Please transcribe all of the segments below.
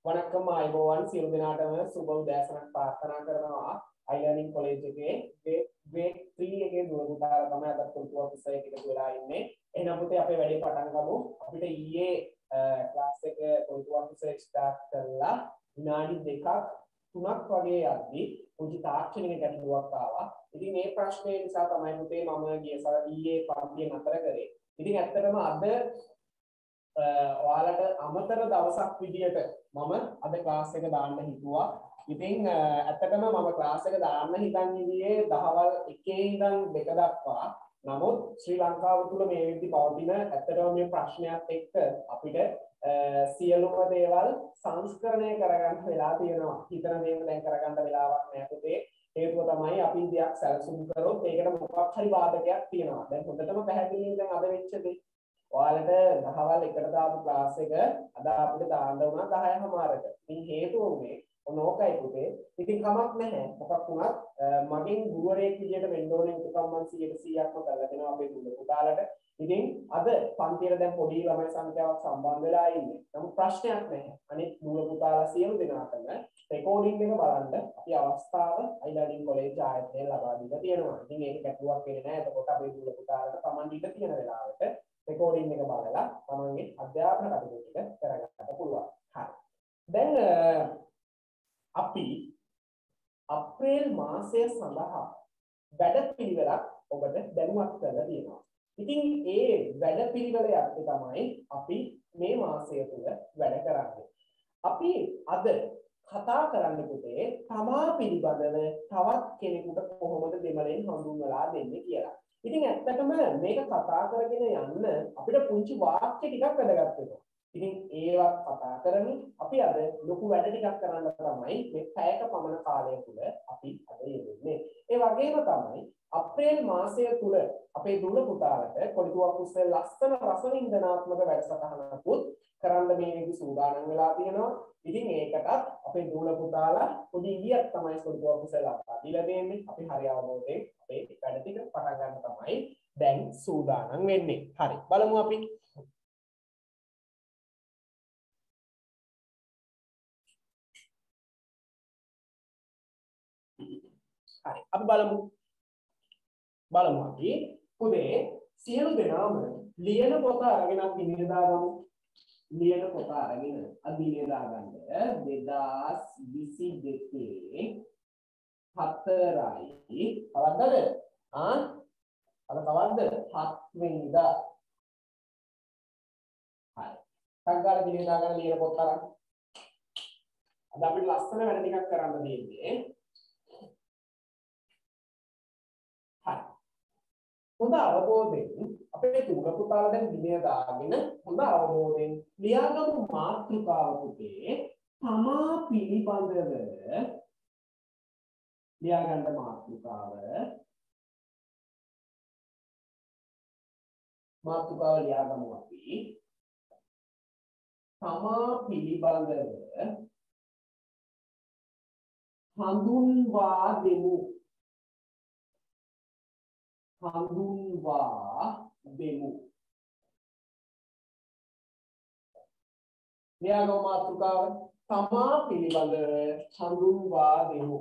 වණක්කම් ආයුබෝවන් සියලු දෙනාටම සුබ උදෑසනක් ප්‍රාර්ථනා කරනවා. iLearning College එකේ grade 3 එකේ දුර පුතාලා තමයි අද පුරුදු විෂය එකකට වෙලා ඉන්නේ. එහෙනම් පුතේ අපේ වැඩේ පටන් ගමු. අපිට ඊයේ ක්ලාස් එක පුරුදු විෂය ස්ටාර්ට් කරලා විනාඩි 2ක් 3ක් වගේ යද්දී පුංචි තාක්ෂණික ගැටලුවක් ආවා. ඉතින් මේ ප්‍රශ්නේ නිසා තමයි පුතේ මම ඊයේ පන්තිය නතර කරේ. ඉතින් ඇත්තටම අද ඔයාලට අමතර දවසක් විදියට මම අද ක්ලාස් එක දාන්න හිතුවා. ඉතින් ඇත්තටම මම ක්ලාස් එක දාන්න හිතන් ඉන්නේ දහවල් 1 ඉඳන් 2 දක්වා. නමුත් ශ්‍රී ලංකාව තුල මේ විදි පවතින ඇත්තටම මේ ප්‍රශ්නයත් එක්ක අපිට සියලුම දේවල් සංස්කරණය කරගන්න වෙලා තියෙනවා. හිතන දේවල් දැන් කරගන්න වෙලාවක් නැහැ පුතේ. හේතුව තමයි අපි දෙයක් සැලසුම් කරොත් ඒකට මොකක් හරි බාධකයක් තියෙනවා. දැන් හොඳටම පැහැදිලිව දැන් අද වෙච්ච දේ ඔයාලට දහවල් 1ට දාපු ක්ලාස් එක අද අපිට දාන්න උනා 10:00ට. ඉතින් හේතුව උනේ ඕනෝකයි පුතේ. ඉතින් කමක් නැහැ. මොකක් වුණත් මගෙන් ගුරුවරයෙක් විදියට වෙන්න ඕනේ උතුම් මම 100%ක්ම කරලා දෙනවා අපේ දුර පුතාලට. ඉතින් අද පන්තියට දැන් පොඩි ළමයි සංඛ්‍යාවක් සම්බන්ධ වෙලා ඉන්නේ. නමුත් ප්‍රශ්නයක් නැහැ. අනිත් දුර පුතාලා සියලු දෙනාටම රෙකෝඩින් එක බලන්න අපි අවස්ථාව iLearning College ආයතනයෙන් ලබා දීලා තියෙනවා. ඉතින් ඒක ගැටලුවක් වෙන්නේ නැහැ. එතකොට අපේ දුර පුතාලට Taman ඉඳ තියෙන වෙලාවට රෙකෝඩින් එක බලලා තමන්ගේ අධ්‍යාපන කටයුතු ටික කරගන්න පුළුවන්. හරි. දැන් අපි අප්‍රේල් මාසය සඳහා වැඩපිළිවෙලක් ඔබට දැනුවත් කරලා තියෙනවා. ඉතින් ඒ වැඩපිළිවෙල යද්දී තමයි අපි මේ මාසය තුල වැඩ කරන්නේ. අපි අද කතා කරන්න පුතේ තමා පිළිබඳව තවත් කෙනෙකුට කොහොමද දෙමළෙන් හඳුන්වලා දෙන්නේ කියලා. ඉතින් ඇත්තටම මේක කතා කරගෙන යන්න අපිට පුංචි වාක්‍ය ටිකක් වැදගත් වෙනවා. ඉතින් ඒවත් කතා කරමින් අපි අද ලොකු වැඩ ටිකක් කරන්න තමයි මේ පැයක පමණ කාලය තුල අපි අද යෙදෙන්නේ. ඒ වගේම තමයි අප්‍රේල් මාසය තුල අපේ දුර පුතාලට කොළිතුවක් උස්සේ ලස්සන රසවින්දනාත්මක වැඩසටහනකුත් කරන්න මේ විදි සූදානම් වෙලා තියෙනවා. ඉතින් ඒකටත් අපේ දුර පුතාලා පොඩි ඉලියක් තමයි කොළිතුවක් උස්සේ ලබා දීලා දෙන්නේ. අපි හරි අවබෝධයෙන් අපේ වැඩ ටික පටන් ගන්න තමයි දැන් සූදානම් වෙන්නේ. හරි. බලමු අපි. හරි. අපි බලමු අපි පුතේ සියලු දෙනාම ලියන පොත අරගෙන දිනේ දාගමු. ලියන පොත අරගෙන දිනේ දාගන්න 2022 4යි කවද්දද? අද කවද්ද? 7 වෙනිදා. හරි. සංගාල දිනේ දාගන්න ලියන පොත අරන්. අද අපිට ලස්සන වැඩ ටිකක් කරන්න දෙන්නේ. හොඳ අවබෝධයෙන් අපේ තුල පුතාලා දැන් දිනේ දාගෙන හොඳ අවබෝධයෙන් ලියාගමු මාතෘකාව පුතේ තමා පිළිබඳව ලියාගන්න මාතෘකාව ලියාගමු අපි තමා පිළිබඳව හඳුන්වා දෙමු. ලියාගමු මාතෘකාව තමා පිළිබඳව හඳුන්වා දෙමු.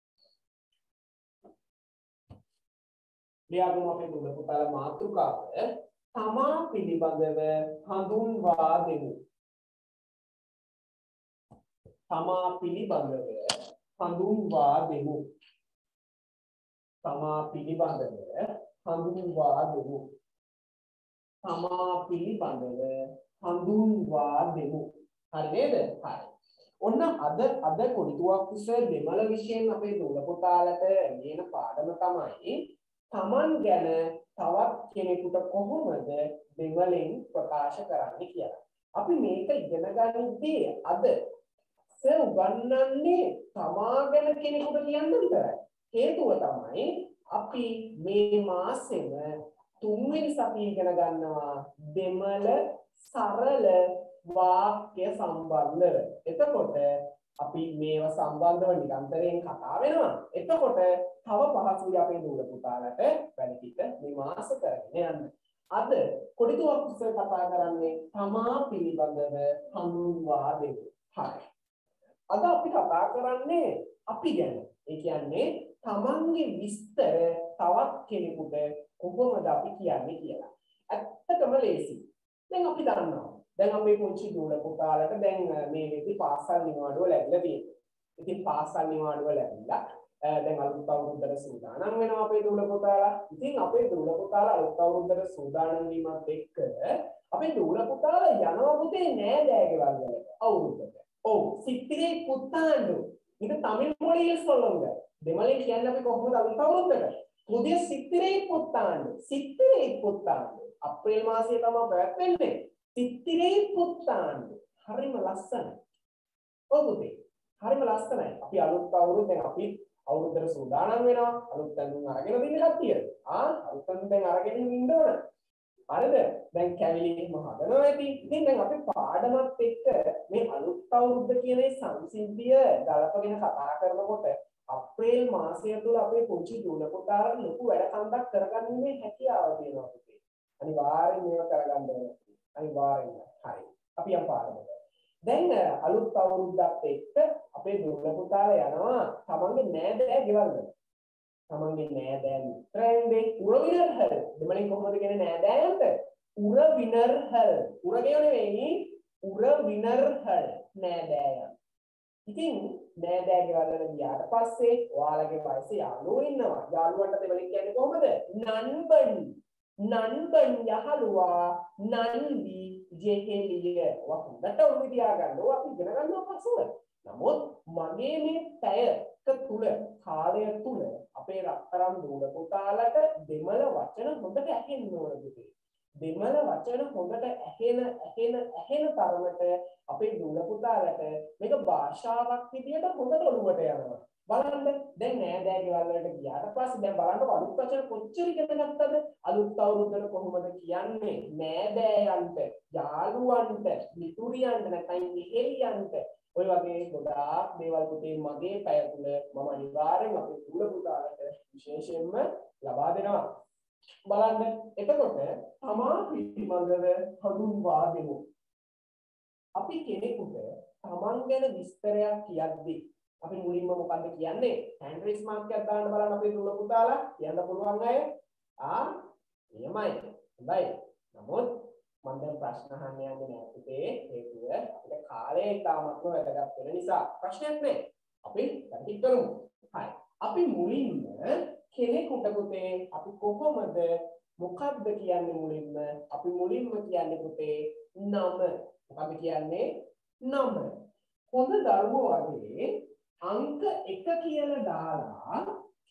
ලියාගමු අපේ දුර පුතාලා මාතෘකාව තමා පිළිබඳව හඳුන්වා දෙමු. තමා පිළිබඳව හඳුන්වා දෙමු. තමා පිළිබඳව හඳුන්වා දෙමු. තමා පිළිබඳව හඳුන්වා දෙමු. හරි නේද? හරි. ඔන්න අද කොළිතුවක් උස්සේ දෙමළ විෂයෙන් අපේ දුර පුතාලට ලියන පාඩම තමයි තමන් ගැන තවත් කෙනෙකුට කොහොමද දෙමළෙන් ප්‍රකාශ කරන්නේ කියලා. අපි මේක ඉගෙන ගන්නදී අද උගන්වන්නේ තමා ගැන කෙනෙකුට කියන්න විතරයි. හේතුව තමයි අපි මේ මාසෙම 3 වෙනි සතියේ ඉගෙන ගන්නවා දෙමළ සරල වාක්‍ය සම්බන්ධව. එතකොට අපි මේවා සම්බන්ධව නිරන්තරයෙන් කතා වෙනවා. එතකොට තව පහසුයි අපේ දුර පුතාලට වැඩි ටික මේ මාස කරගෙන යන්න. අද කොටිතුවක් උස්සේ කතා කරන්නේ තමා පිළිබඳව හඳුන්වා දෙමු. හරි. අද අපි කතා කරන්නේ අපි ගැන. ඒ කියන්නේ තමන්ගේ විස්තර තවත් කෙනෙකුට කොහොමද අපි කියන්නේ කියලා. ඇත්තටම ලේසි. දැන් අපි දන්නවා. දැන් අපේ පුංචි දුර පුතාලට දැන් මේ වෙද්දි පාසල් නිවාඩුව ලැබිලා තියෙනවා. ඉතින් පාසල් නිවාඩුව ලැබිලා දැන් අලුත් අවුරුද්දට සූදානම් වෙනවා අපේ දුර පුතාලා. ඉතින් අපේ දුර පුතාලා අලුත් අවුරුද්දට සූදානම් වීමත් එක්ක අපේ දුර පුතාලා යනවා පුතේ නෑදෑ ගෙවල් වලට අවුරුද්දට. ඔව් සිත්තිරේ පුத்தாண்டு. இது தமிழ் மொழியில் சொல்லுங்க. දෙමළෙන් කියන්නේ අපි කොහොමද අලුත් අවුරුද්දට? පුதிய සිත්තිරේ පුத்தாண்டு. සිත්තිරේ පුத்தாண்டு. අප්‍රේල් මාසයේ තමයි පැවැත්වෙන්නේ. සිත්තිරේ පුத்தாண்டு. හරිම ලස්සනයි. ඔව් පුතේ. හරිම ලස්සනයි. අපි අලුත් අවුරුද්දෙන් අපි අවුරුද්දට සූදානම් වෙනවා. අලුත් තැන්ුම් අරගෙන ඉන්න කට්ටිය. අලුත් තැන්ුම් දැන් අරගෙන ඉන්න ඕන. හරිද? දැන් කැවිලිම හදනවා ඇති. ඉතින් දැන් අපි පාඩමත් එක්ක මේ අලුත් අවුරුද්ද කියන මේ සංසිද්ධිය ගලපගෙන කතා කරනකොට අප්‍රේල් මාසය තුල අපේ පුංචි දුර පුතාලා ලොකු වැඩ කන්දක් කරගන්නේ හැකියාව තියෙනවා පුතේ. අනිවාර්යෙන් මේක කරගන්න ඕනේ. අනිවාර්යෙන්ම. හරි. අපි යම් පාඩමකට. දැන් අලුත් අවුරුද්දත් එක්ක අපේ දුර පුතාලා යනවා තමන්ගේ නෑදෑ ගෙවල් වලට. තමන්ගේ නෑදෑ මිත්‍රයන්ගේ උරවිනර්හල්. දෙමළෙන් කොහොමද කියන්නේ නෑදෑයන්ට? උරවිනර්හල්. උරගේ නෙවෙයි උරවිනර්හල් නෑදෑයන්. ඉතින් නෑදෑ ගෙවල් වල ගියාට පස්සේ ඔයාලගේ වයසේ යාළුවෝ ඉන්නවා. යාළුවන්ට දෙමළෙන් කියන්නේ කොහොමද? නන්බන්. නන්බන් යහළුවා නන්දි ජෙහෙලිය. වහුන්දට උන් තියාගන්න. ඔය අපි ඉගෙන ගන්නවා පස්සෙ. නමුත් මගේ මේ පැයක තුල කාලය තුල අපේ රත්තරන් දුර පුතාලට දෙමළ වචන හොඳට ඇහෙන්න ඕන පුතේ. දෙමළ වචන හොඳට ඇහෙන තරමට අපේ දුර පුතාලට මේක භාෂාවක් විදියට හොඳට ඔළුවට යනවා. බලන්න දැන් නෑදෑ ගෙවල් වලට ගියාට පස්සේ දැන් බලන්න අලුත් වචන කොච්චර ඉගෙන ගත්තද? අලුත් අවුරුද්දට කොහොමද කියන්නේ? නෑදෑයන්ට, යාළුවන්ට, මිතුරියන්ට නැත්නම් ගෙහෙලියන්ට ඔය වගේ ගොඩාක් දේවල් පුතේ මගේ පැය තුල මම අනිවාර්යෙන් අපේ දුර පුතාලට විශේෂයෙන්ම ලබා දෙනවා. බලන්න එතකොට තමා පිළිබඳව හඳුන්වා දෙමු. අපි කෙනෙකුට තමන් ගැන විස්තරයක් කියද්දී අපි මුලින්ම මොකද්ද කියන්නේ? හෑන්ඩ් රේස් මාක් එකක් දාන්න බලන්න අපේ දුර පුතාලා කියන්න පුළුවන් අය. නියමයි. හොඳයි. නමුත් මම දැන් ප්‍රශ්න අහන්න යන්නේ නැහැ පුතේ. හේතුව අපිට කාලය ඉතාමත්ම වැදගත් වෙන නිසා. ප්‍රශ්නයක් නැහැ. අපි දැන් කරමු. හරි. අපි මුලින්ම කෙනෙකුට පුතේ අපි කොහොමද මොකක්ද කියන්නේ මුලින්ම? අපි මුලින්ම කියන්නේ පුතේ නම. මොකක්ද කියන්නේ? නම. හොඳ දරුවෝ වගේ අංක 1 කියලා දාලා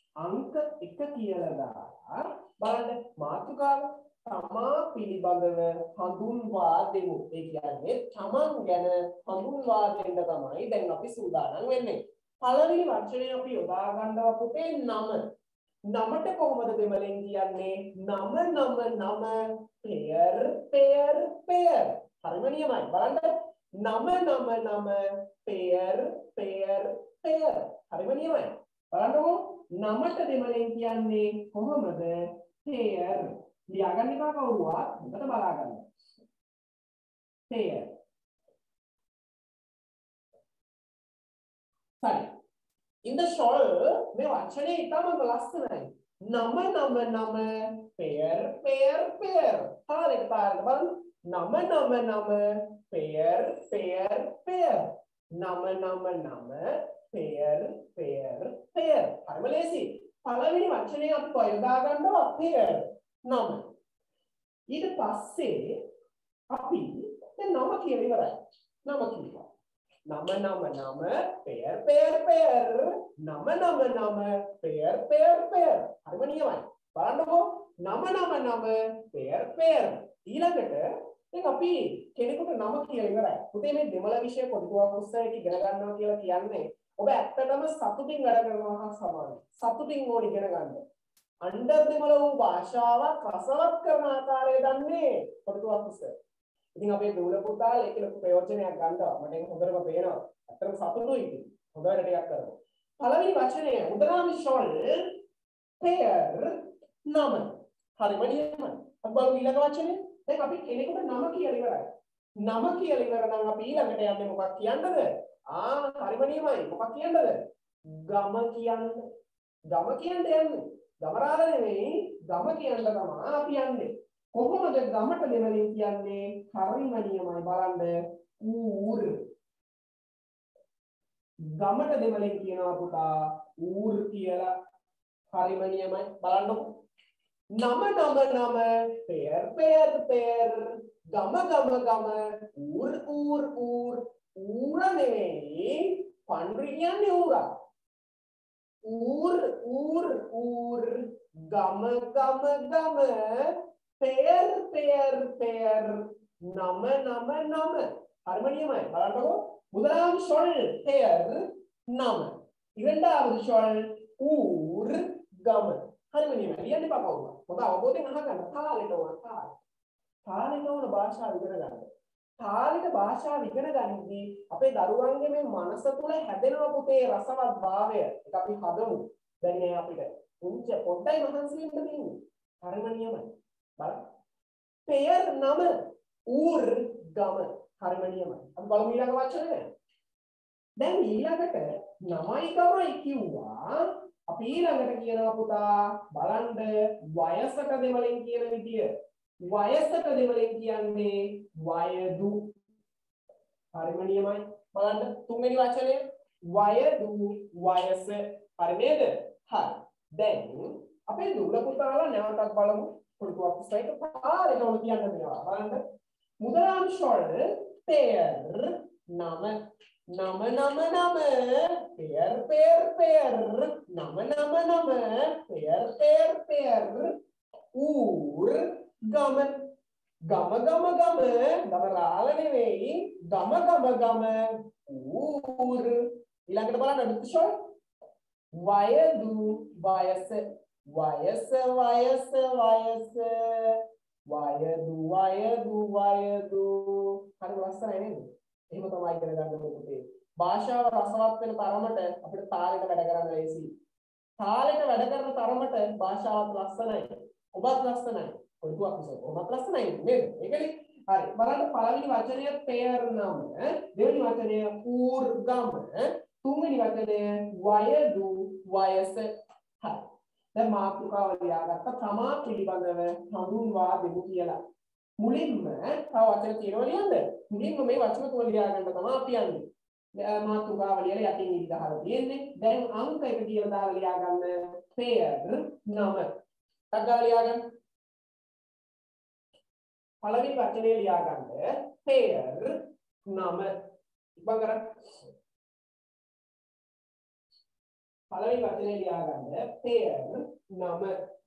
බලන්න මාතෘකාව තමා පිළිබඳව හඳුන්වා දෙමු. ඒ කියන්නේ තමන් ගැන හඳුන්වා දෙන්න තමයි දැන් අපි සූදානම් වෙන්නේ. පළවෙනි වචනේ අපි යොදා ගන්නවා පුතේ නම. නමට කොහොමද දෙමළෙන් කියන්නේ? නම පෙයර්. හරිම නියමයි. බලන්න නම පෙයර්. හරිම නියමයි. බලන්නකෝ නමට දෙමළෙන් කියන්නේ කොහොමද? පෙයර්. ලියාගන්න එපා කවුරුවත්. හොඳට බලාගන්න. පෙයර්. හරි. இந்த சொல் මේ වචනේ ඉතාමත් ලස්සනයි. නම පෙයර්. පාරේ බලන්න. නම පෙයර්. නම පෙයර්. හරිම ලේසි. පළවෙනි වචනේ අපි යොදා ගන්නවා පෙයර්. නම. ඊට පස්සේ අපි දැන් නම කියලා ඉවරයි. නම කියනවා. නම පෙයර්. නම පෙයර්. හරිම නියමයි. බලන්නකෝ නම පෙයර්. ඊළඟට දැන් අපි කෙනෙකුට නම කියලා ඉවරයි. පුතේ මේ දෙමළ විෂය පොදුවක් උත්සාහයක ඉගෙන ගන්නවා කියලා කියන්නේ ඔබ ඇත්තටම සතුටින් වැඩ කරනවා හා සමානයි. සතුටින් ඕන ඉගෙන ගන්න. අnder දෙමළ වූ භාෂාවක් රසවත් කරන ආකාරය දන්නේ පොදුවක් උත්සාහය. ඉතින් අපේ දුර පුතාලා ඒක ලොකු ප්‍රයෝජනයක් ගන්නවා. මට ඒක හොඳටම පේනවා. ඇත්තටම සතුටුයි ඉතින්. හොඳට ටිකක් කරමු. පළවෙනි වචනය උදාහරණ ෂොල් පෙයර් නම. හරිම නියමයි. අපි බලමු ඊළඟ වචනේ. දැන් අපි කෙනෙකුට නම කියලා ඉවරයි. නම කියලා ඉවර නම් අපි ඊළඟට යන්නේ මොකක් කියන්නද? හරිම නියමයි. මොකක් කියන්නද? ගම කියන්න. ගම කියන්න යන්නේ. ගමරාල නෙමෙයි ගම කියන්න තමයි අපි යන්නේ. කොහොමද ගමට දෙමළෙන් කියන්නේ? හරිම නියමයි බලන්න. ඌර්. ගමට දෙමළෙන් කියනවා පුතා ඌර් කියලා. හරිම නියමයි බලන්නකො. නම पेर पेर पेर गम गम गम ऊर ऊर ऊर ऊरने पंड्रियाने ऊरा ऊर ऊर ऊर गम गम गम पेर पेर पेर नम नम नम हार्मोनियम है බලන්නකො முதலாம் சொல் पेर नम இரண்டாவது சொல் ऊर गम हार्मोनियम ලියන්න එපා කවුරුත් හොඳ අවබෝධයෙන් අහගන්න තාලෙට ඕන තාලෙට ඕන භාෂාව ඉගෙන ගන්න. තාලෙට භාෂාව ඉගෙන ගනිද්දී අපේ දරුවන්ගේ මේ මනස තුල හැදෙනවා පුතේ රසවත් භාවය. ඒක අපි හදමු. දැන් මේ අපිට උන්ච පොඩ්ඩයි මහන්සි වෙන්න තියෙන්නේ. හරිම නියමයි. බලන්න. පෙයර් නම ඌර් ගම හරිම නියමයි. අපි බලමු ඊළඟ වචනේ. දැන් ඊළඟට නමයි ගමයි කිව්වා අපි ඊළඟට කියනවා පුතා බලන්න වයසට දෙමළෙන් කියන විදිය වයසට දෙමළෙන් කියන්නේ වයදු හරිම නියමයි බලන්න තුන්වෙනි වචනය වයදු වයස හරි නේද හරි දැන් අපේ දුර පුතාලා නැවතත් බලමු පොඩි අපිට පාරේ උන කියන්න මේවා බලන්න முதலாம் சொல் பெயர் නම नम नम नम पेर पेर पेर नम नम नम पेर पेर पेर ऊर गम गम गम गम गमराल නෙවෙයි गम गम गम ඌර් ඊළඟට බලන්න අනිත් ෂෝල් වයදු වයස වයස වයස වයස වයදු වයදු වයදු හරි ලස්සනයි නේද එහෙම තමයි ඉගෙන ගන්න ඕනේ. භාෂාව රසවත් වෙන තරමට අපිට තාලෙට වැඩ කරන්න ලේසියි. තාලෙට වැඩ කරන තරමට භාෂාවත් ලස්සනයි. ඔබත් ලස්සනයි. පොඩ්ඩක් අකුසල. ඔබත් ලස්සනයි නේද? ඒකනේ. හරි. බලන්න පළවෙනි වචනය පෙයර් නම, දෙවෙනි වචනය ඌර්ගම, තුන්වෙනි වචනය වයදු වයස. හරි. දැන් මාතෘකාව ලියාගත්ත තමා පිළිබඳව හඳුන්වා දෙමු කියලා. මුලින්ම තව වචන තියෙනවා ලියන්න. මුලින්ම මේ වචන තුන ලියා ගන්න තමයි අපි යන්නේ. මාතෘකාව ලියලා යටින් ඉරි ගහලා තියෙන්නේ. දැන් අංක එක කියලා දාලා ලියා ගන්න පෙයර් නම. ටග්ගාලා ලියා ගන්න. පළවෙනි වචනේ ලියා ගන්න පෙයර් නම. ඉක්මන් කරන්න. පළවෙනි වචනේ ලියා ගන්න පෙයර් නම.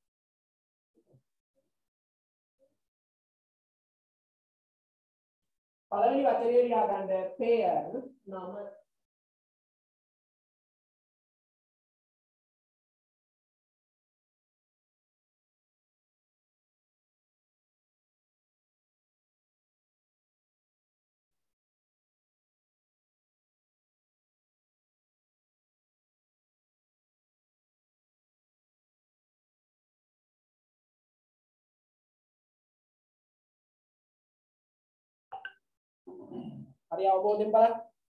පළවෙනි වචනේ ලියා ගන්න පෙයර් නම. හරි අවබෝධයෙන් බලන්න.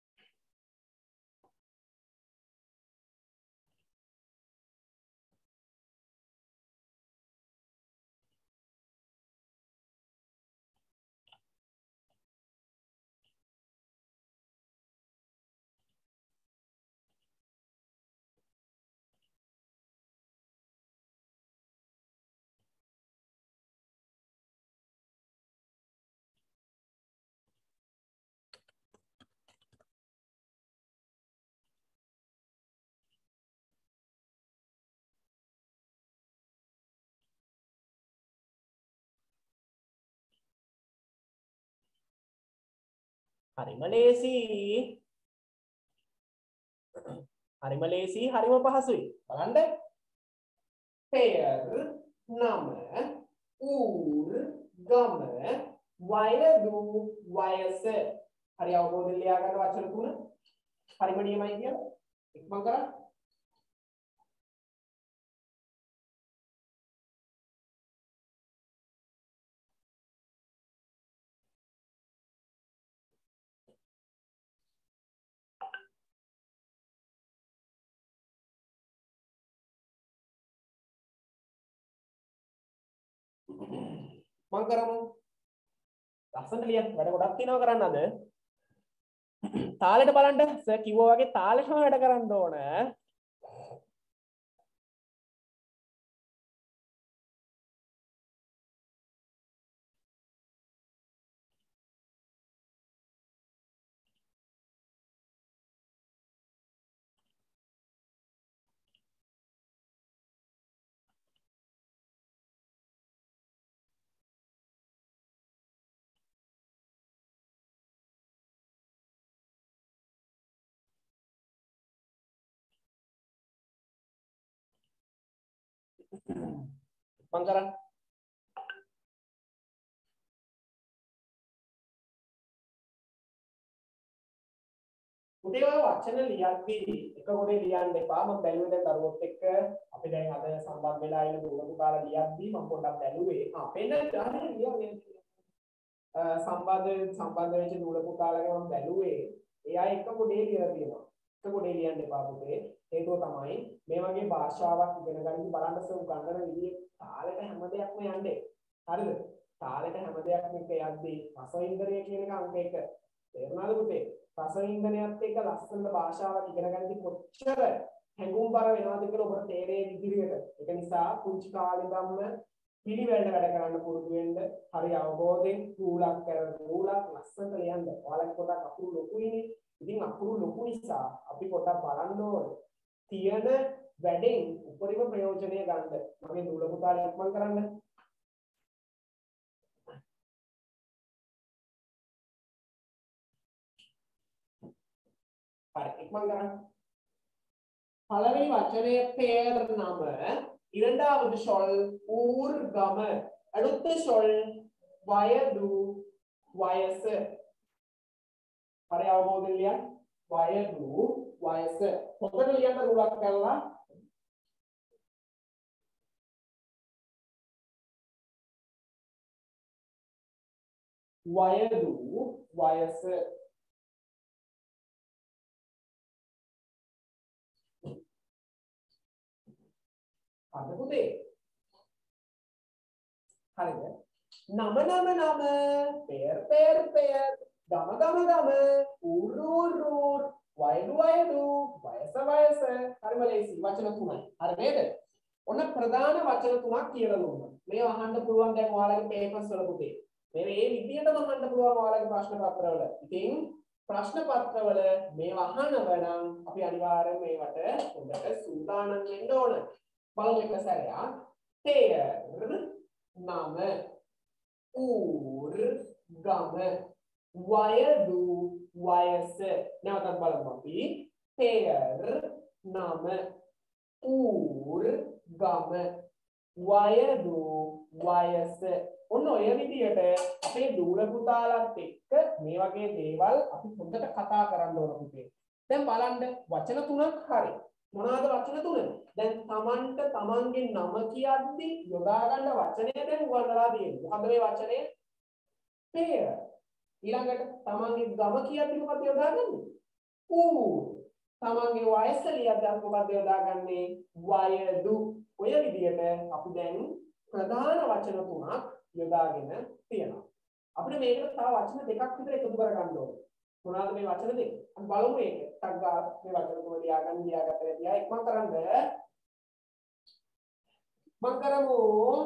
හරිම ලේසි. හරිම ලේසි හරිම පහසුයි. බලන්න. පෙයර් නම ඌර් ගම වයදු වයස. හරි අවබෝධයෙන් ලියා ගන්න වචන තුන. හරිම නියමයි කියලා. ඉක්මන් කරන්න. මම කරමු. ලස්සනට ලියන්න. වැඩ ගොඩක් තියෙනවා කරන්න අද. තාලෙට බලන්න සර් කිව්වා වගේ තාලෙටම වැඩ කරන්න ඕන. මම කරන්නේ උදේ ඔය වචන ලියද්දී එක කොටේ ලියන්න එපා. මම බැලුවේ දැන් දරුවොත් එක්ක අපි දැන් අද සම්බන්ධ වෙලා ඉන්න දුරතු කාලා ලියද්දී මම පොඩ්ඩක් බැලුවේ. පෙන්න ලියන්නේ සම්බන්ධ වෙච්ච දුරතු කාලේ මම බැලුවේ. එයා එක කොටේ ලියලා තියෙනවා. එක කොටේ ලියන්න එපා පුතේ. හේතුව තමයි මේ වගේ භාෂාවක් ඉගෙන ගන්න බලන්න උගන්නන විදිහේ තාලෙට හැම දෙයක්ම යන්නේ. හරිද? තාලෙට හැම දෙයක්ම එක යද්දී රසවින්දනය කියන එක අංක 1. තේරුණාද පුතේ? රසවින්දනයත් එක්ක ලස්සන භාෂාවක් ඉගෙන ගන්න කොච්චර හැඟුම්බර වෙනවද කියලා ඔබට තේරෙන්නේ ඉදිරියට. ඒක නිසා පුංචි කාලේ ඉඳන්ම පිළිවෙලට වැඩ කරන්න පුරුදු වෙන්න. හරි අවබෝධයෙන් රූලක් කරන රූලක් ලස්සනට ලියන්න. ඔයාලගේ පොඩක් අකුරු ලොකුයිනේ. ඉතින් අකුරු ලොකු නිසා අපි පොඩක් බලන්න ඕනේ. තියෙන වැඩෙන් උපරිම ප්‍රයෝජනය ගන්න. මගේ දුල පුතාලා ඉක්මන් කරන්න. හරි ඉක්මන් කරන්න. பலவை வச்சனைய பெயர் நாம இரண்டாவது சொல் ஊர்கம அடுத்த சொல் வயது வயசு හරි අවබෝධ இல்லையா வயது வயசு මොකද ලියන්න රුලක් කරලා වයදු වයස අද පුතේ හරිද නම පෙයර් ගම ඌර් වයදු වයස හරිම ලේසි වචන තුනයි හරි නේද ඔන්න ප්‍රධාන වචන තුනක් කියලා දුන්නා මේ අහන්න පුළුවන් දැන් ඔයාලගේ පේපර්ස් වල පුතේ මේ විදිහටම අහන්න පුළුවන් ඔයාලගේ ප්‍රශ්න පත්‍රවල ඉතින් ප්‍රශ්න පත්‍රවල මේවා අහනව නම් අපි අනිවාර්යෙන් මේවට හොඳට සූදානම් වෙන්න ඕන බලමු එක සැරයක් පෙයර් නම ඌර් ගම වයදු වයස නැවතත් බලමු අපි පෙයර් නම ඌර් ගම වයදු වයස ඔන්න ඔය විදිහට අපේ දූල පුතාලත් එක්ක මේ වගේ දේවල් අපි හොඳට කතා කරන්න ඕන පුතේ දැන් බලන්න වචන තුනක් හරි මොනවාද වචන තුන දැන් තමන්ට තමන්ගේ නම කියද්දී යොදා ගන්න වචනය දැන් උගන්වලා තියෙනවා මොකද්ද මේ වචනේ පෙයර් ඊළඟට තමන්ගේ ගම කියද්දී මොකද යොදාගන්නේ ඌ තමන්ගේ වයස ලියද්දී මොකද යොදාගන්නේ වයදු ඔය විදිහට අපි දැන් ප්‍රධාන වචන තුනක් යොදාගෙන තියෙනවා අපිට මේකට තව වචන දෙකක් විතර එකතු කරගන්න ඕනේ මොනවාද මේ වචන දෙක අපි බලමු ඒක ටක් ගාලා මේ වචන තුන ලියාගත්තට තියා ඉක්මන් කරන්න මම කරමු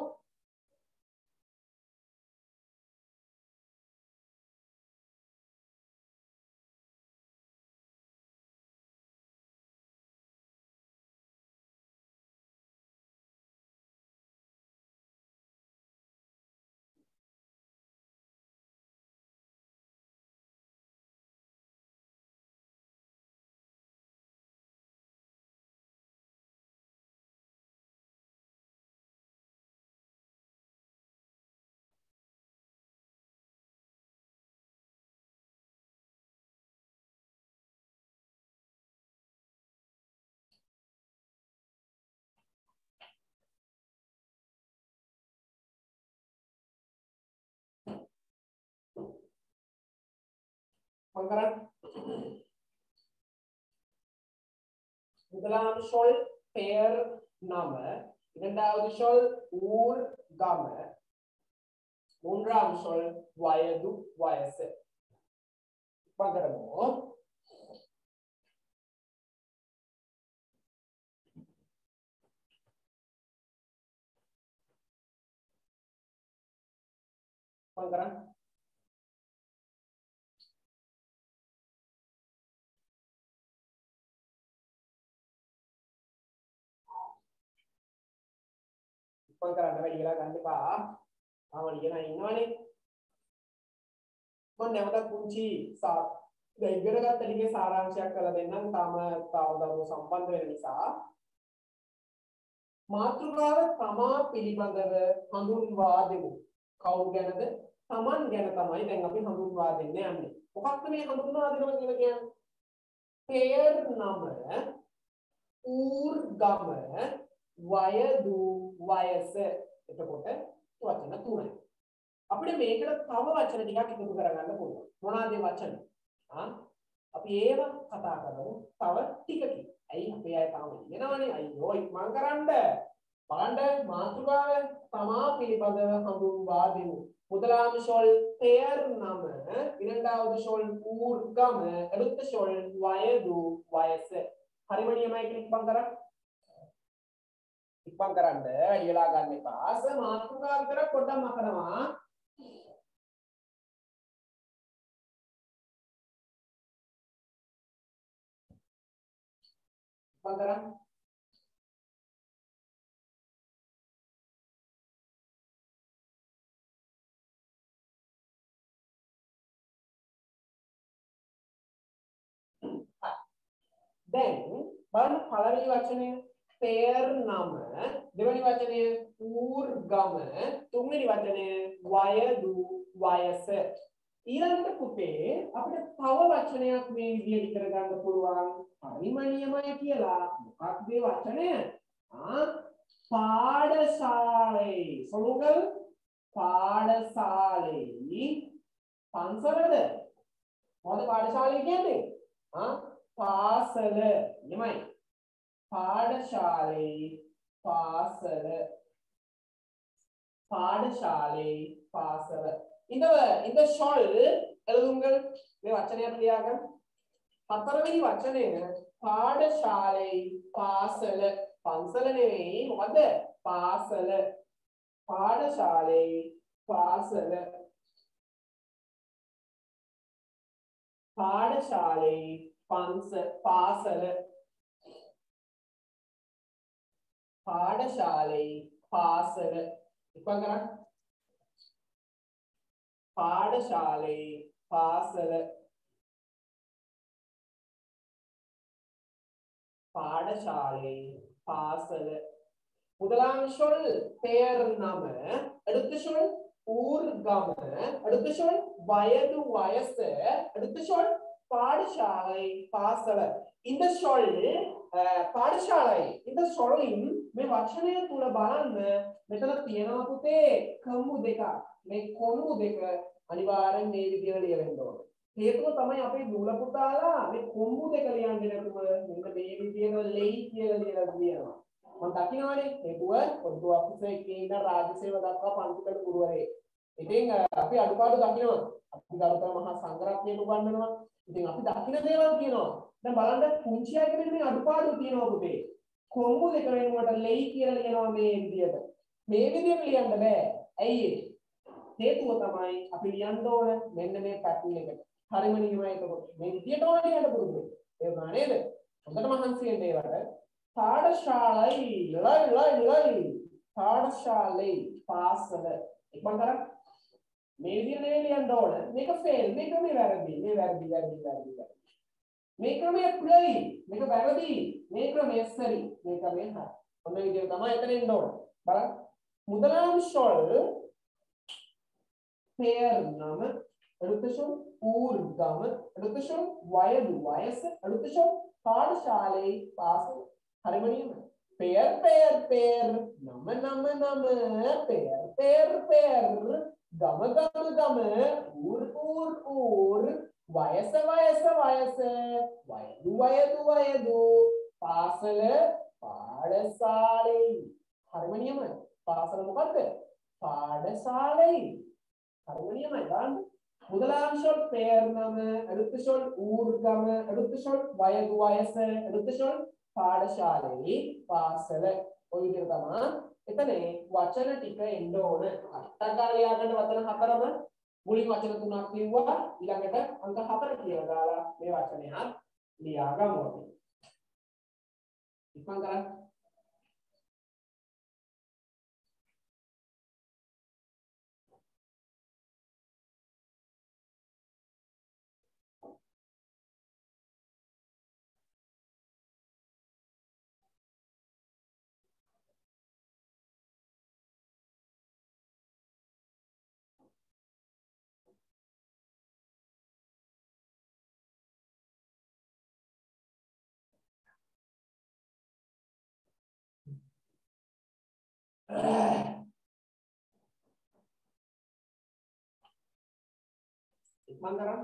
முதலாம் சொல் பெயர் நாம இரண்டாவது சொல் ஊர் கம மூன்றாம் சொல் வயது வயசு. பார்க்கறோம். பார்க்கறோம். பார்க்கறாங்க வெளியில கண்டிப்பா அவங்களுக்கு நான் இன்னொன்னு මම නැවතත් පුංචි ඉගෙන ගත්ත ටිකේ සාරාංශයක් කරලා දෙන්නම්. තවදරු සම්බන්ධ වෙන නිසා මාතෘකාව තමා පිළිබඳව හඳුන්වා දෙමු. කවුරු ගැනද? තමන් ගැන තමයි දැන් අපි හඳුන්වා දෙන්න යන්නේ. මොකක්ද මේ හඳුන්වා දෙනවා කියලා කියන්නේ? පෙයර් නම, ඌර්ගම, වයදු, වයස. එතකොට වචන තුනයි. අපිට මේකට තව වචන ටිකක් එකතු කරගන්න පුළුවන්. මොනවාද මේ වචන? අපි ඒව කතා කරමු තව ටිකකින්. ඇයි අපේ අය තාම ඉගෙනවනේ. අයියෝ ඉක්මන් කරන්න. බලන්න මාතෘකාව තමා පිළිබඳව හඳුන්වා දෙමු. முதலாம் சொல் பெயர் නම, இரண்டாவது சொல் ஊர்ගම, அடுத்த சொல் வயது வயசு. හරිම නියමයි කියලා ඉක්මන් කරන්න. ඉක්මන් කරන්න එලා ගන්න එපා. අස මාතෘකාව විතර පොඩ්ඩක් මකනවා. Pangkaran then බලන්න පළවෙනි වචනය පෙයර් නම, දෙවෙනි වචනය ඌර්ගම, තුන්වෙනි වචනය වයදු වයස. ඊළඟට පුතේ අපිට තව වචනයක් මේ විදිහට කරගන්න පුළුවන්. හරිම නියමයි කියලා. මොකක්ද මේ වචනය? පාඩශාලේ. සමුගල් පාඩශාලේ. පන්සලද? මොකද පාඩශාලේ කියන්නේ? පාසල. නියමයි. පාඩශාලේ පාසල. පාඩශාලේ පාසල. இந்த சொல் எழுதுங்கள். මේ වචනය අපි ලියාගන්න. හතරවෙනි වචනය පාඩශාලේ පාසල. පන්සල නෙවෙයි මොකද? පාසල. පාඩශාලේ පාසල. පාඩශාලේ පාසල. පාඩශාලේ පාසල. ඉක්මන් කරන්න. පාඩශාලේ පාසල. பாடசாலை பாசல. முதலாம் சொல் பெயர் நම, அடுத்த சொல் ஊர்கම, அடுத்த சொல் வயது வயசு, அடுத்த சொல் பாடசாலை பாசல. இந்த சொல் පාඩශාලයි. இந்த சொல்லிන් මේ වචනය තුල බලන්න මෙතන තියෙනවා පුතේ කමු දෙක. මේ කොණු දෙක අනිවාර්යෙන් මේ විදිහට ලියවෙන්න ඕනේ. හේතුව තමයි අපේ මූල පුතාලා මේ කොම්බු දෙක ලියන්නේ නැතුව මෙන්න මේ විදිහට ලෙයි කියලා ලියලා තියෙනවා. මම දකින්නවානේ හේතුව පොදු අපිසේ කියන රාජසේව දක්වා පන්තිකට ගුරුවරයෙක්. ඉතින් අපි අඩුපාඩු දකින්නවා. අපි ගරුතර මහා සංඝරත්නයට උගන්වනවා. ඉතින් අපි දකින්න දේවල් කියනවා. දැන් බලන්න පුංචි අයගේ මෙන්න මේ අඩුපාඩු තියෙනවා පුතේ. කොම්බු දෙක වෙනුවට ලෙයි කියලා ලියනවා මේ විදිහට. මේ විදිහට ලියන්න බෑ. ඇයි ඒ? හේතුව තමයි අපි ලියන්න ඕන මෙන්න මේ පැටර්න් එකට. හරිම නියමයි. එතකොට මේ විදියට ඕන ලියන්න පුරුදු වෙන්න. ඒක නේද? හොඳට මහන්සි වෙන්න ඒවට. පාඩශාලයි ලයි පාඩශාලේ පාසල. ඉක්මන් කරා. මේ විදියට ලියන්න ඕන. මේක ෆේල්. මේක මේ වැරදි. මේ වැරදි. මේ ක්‍රමය ප්ලේ. මේක වැරදි. මේ ක්‍රමය සරි. මේක මේ හරි. ඔන්න විදියට තමයි එතන එන්න ඕන. බලන්න. முதலாம் சொல் பெயர் නම, அடுத்த சொல் ஊர்ගම, அடுத்த சொல் வயது வயசு, அடுத்த சொல் பாடசாலை பாசல். හරිම නියම. பெயர் නම பெயர் ගම ஊர் වයස වයது පාසල පාඩශාலை. හරිම නියම. පාසල මොකද්ද? පාඩශාலை. හරිම නියමයි බලන්න. முதலாம் சொல் பெயர் நாம, அடுத்த சொல் ஊர்ගම, அடுத்த சொல் வயது වයස, அடுத்த சொல் පාඨශාලේ පාසල. ඔය විදිහට තමයි එතන වචන ටික එන්න ඕන. අටකාර ලියාගන්න වචන හතරම මුලින් වචන තුනක් කිව්වා ඊළඟට අංක 4 කියලා දාලා මේ වචනය ලියා ගමු අපි. ඉක්මන් කරන්න. ඉක්මන් කරන්න.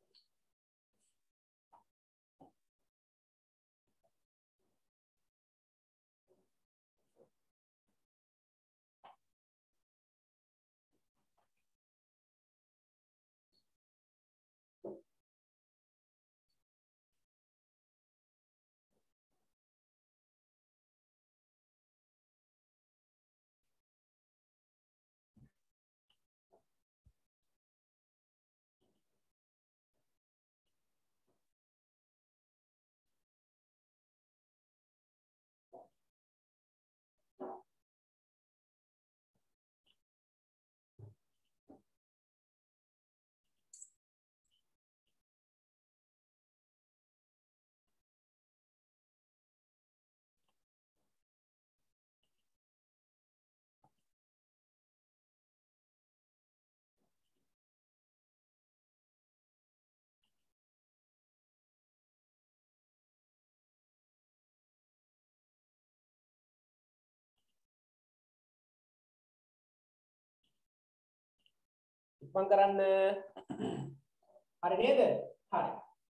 ඉක්මන් කරන්න. හරි නේද? හරි.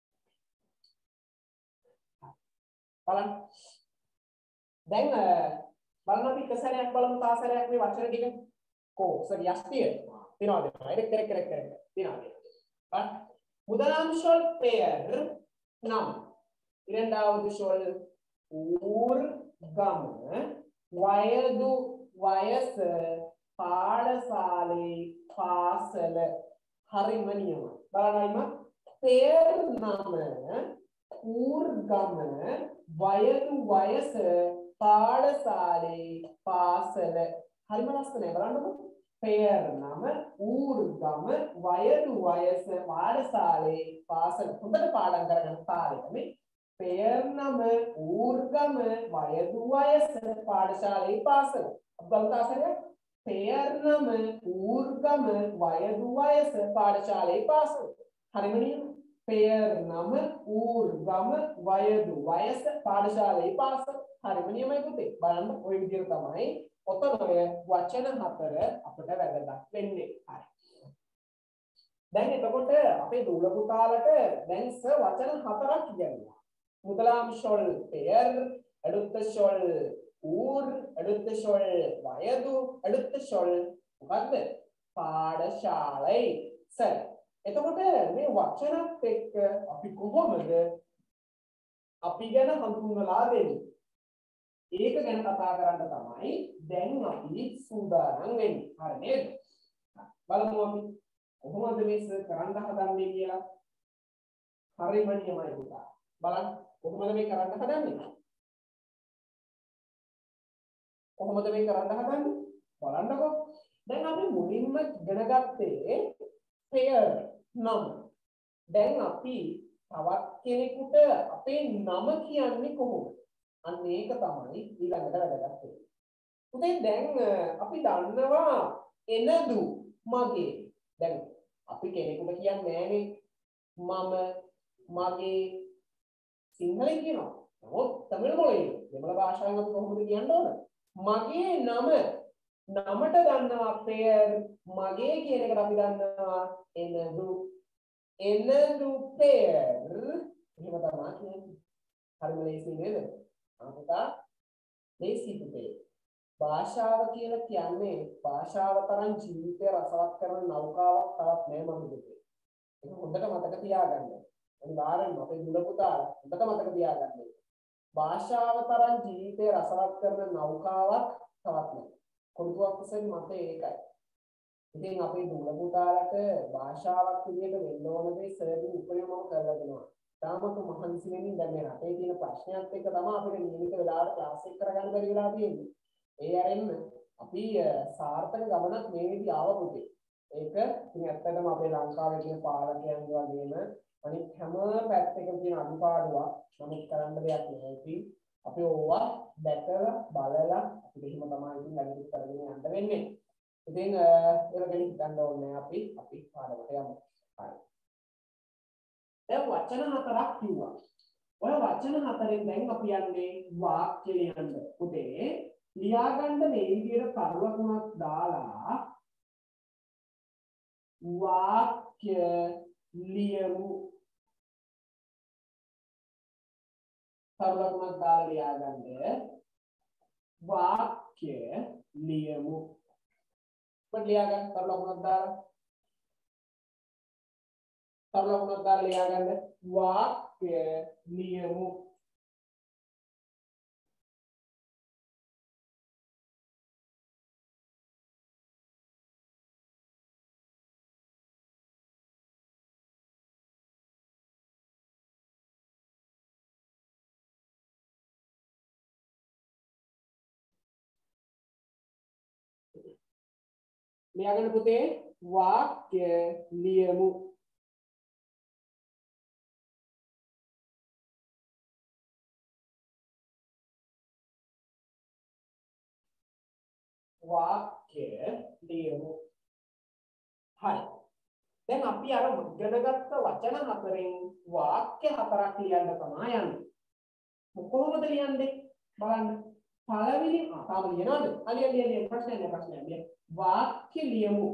බලන්න. දැන් බලන්න අපි එක සැරයක් බලමු තා සැරයක් මේ වචන ටික. කොහොමද යස්තිය? තියනවාද? කරෙක්ට්. තියනවාද? බලන්න. முதலாம் சொல் பெயர் நாம். இரண்டாவது சொல் ஊர் ගම වයது වයස පාඨශාலை පාසල. හරිම නියමයි. බලන්න பெயர் நாம ஊர்ගම වයது වයස පාඨශාலை පාසල. හරිම ලස්සනයි බලන්නකො. பெயர் நாம ஊர்ගම වයது වයස පාඨශාலை පාසල. හොඳට පාඩම් කරගන්න තාලෙක මේ பெயர் நாம ஊர்ගම වයது වයස පාඨශාலை පාසල. අබ්බල්තාසරය பெயர் நாம ஊர்ගම වයது වයස පාඨශාலை පාසල. හරිම නියමයි. பெயர் நாம ஊர்ගම වයது වයස පාඨශාலை පාසල. හරිම නියමයි පුතේ. බලන්න ওই විදිහට තමයි ඔතන ඔය වචන හතර අපිට වැදගත් වෙන්නේ. හරි. දැන් එතකොට අපේ දූල පුතාලට දැන් වචන හතරක් ඉගෙනුවා. முதலாம் சொல் பெயர், அடுத்த சொல் ஊர், அடுத்த சொல் வயது, அடுத்த சொல் මොකද්ද? පාඨශාலை. සර්. එතකොට මේ වචනත් එක්ක අපි කොහොමද අපි ගැන හඳුන්වලා දෙන්නේ? ඒක ගැන කතා කරන්න තමයි දැන් අපි සූදානම් වෙන්නේ. හරි නේද? බලමු අපි කොහොමද මේක කරන්න හදන්නේ කියලා. හරිම නියමයි පුතා. බලන්න කොහොමද මේ කරන්න හදන්නේ? කොහොමද මේ කරන්න හදන්නේ? බලන්නකෝ. දැන් අපි මුලින්ම ඉගෙන ගත්තේ பெயர் නම. දැන් අපි තවත් කෙනෙකුට අපේ නම කියන්නේ කොහොමද? අන්න ඒක තමයි ඊළඟට වැදගත් වෙන්නේ. උදේ දැන් අපි දන්නවා එනදු මගේ. දැන් අපි කෙනෙකුට කියන්නේ නෑනේ මම මගේ සිංහලෙන් කියනවා. නමුත් තමිල් මොලේ දෙමළ භාෂාවෙන් අපි කොහොමද කියන්න ඕන? මගේ නම. නමට ගන්නවා பெயர். මගේ කියන එකට අපි ගන්නවා එනදු. එනදු பெயர். එහෙම තමයි කියන්නේ. හරිම ලේසි නේද? පුතා ලේසි පුතේ. භාෂාව කියලා කියන්නේ භාෂාව තරම් ජීවිතය රසවත් කරන නෞකාවක් තවත් නෑ මම හිතුවේ. ඒක හොඳට මතක තියාගන්න. අනිවාර්යෙන්ම අපේ දුර පුතාලා හොඳට මතක තියාගන්න. භාෂාව තරම් ජීවිතය රසවත් කරන නෞකාවක් තවත් නෑ. කොටුවක් විසින් මතේ ඒකයි. ඉතින් අපේ දුර පුතාලට භාෂාවක් විදියට වෙන්න ඕන දේ සර්වින් උපරිමම කරලා දෙනවා. තාමත් මහන්සි වෙමින් දැන් මේ රටේ තියෙන ප්‍රශ්නයත් එක්ක තමයි අපිට නියමිත වෙලාවට ක්ලාස් එක කරගන්න බැරි වෙලා තියෙන්නේ. ඒ අරින්න අපි සාර්ථක ගමනක් මේ විදි ආව පුතේ. ඒක ඉතින් ඇත්තටම අපේ ලංකාවේ තියෙන පාලකයන් වගේම අනිත් හැම පැත්තකම තියෙන අනුපාඩුවක් නමුත් කරන්න දෙයක් නෑ. ඉතින් අපි ඕවා දැකලා බලලා අපිට එහෙම තමයි ඉතින් වැඩි කරගෙන යන්න වෙන්නේ. ඉතින් ඒක ගැන හිතන්න ඕනේ අපි පාඩමට යමු. හරි. දැන් වචන හතරක් කිව්වා. ඔය වචන හතරෙන් දැන් අපි යන්නේ වාක්‍ය ලියන්න. පුතේ ලියාගන්න මේ විදිහට කරුණක් දාලා වාක්‍ය ලියමු. කරුණක් දාලා ලියාගන්න වාක්‍ය ලියමු. පොඩ්ඩක් ලියාගන්න කරුණක් දාලා ලියාගන්න වාක්‍ය ලියමු. ලියාගන්න පුතේ වාක්‍ය ලියමු. වාක්‍ය ලියමු. හරි. දැන් අපි අර ඉගෙනගත්ත වචන හතරෙන් වාක්‍ය හතරක් ලියන්න තමයි යන්නේ. කොහොමද ලියන්නේ? බලන්න. පළවෙනි තාම ලියනවද? ලියන්න ප්‍රශ්නයක් නෑ. වාක්‍ය ලියමු.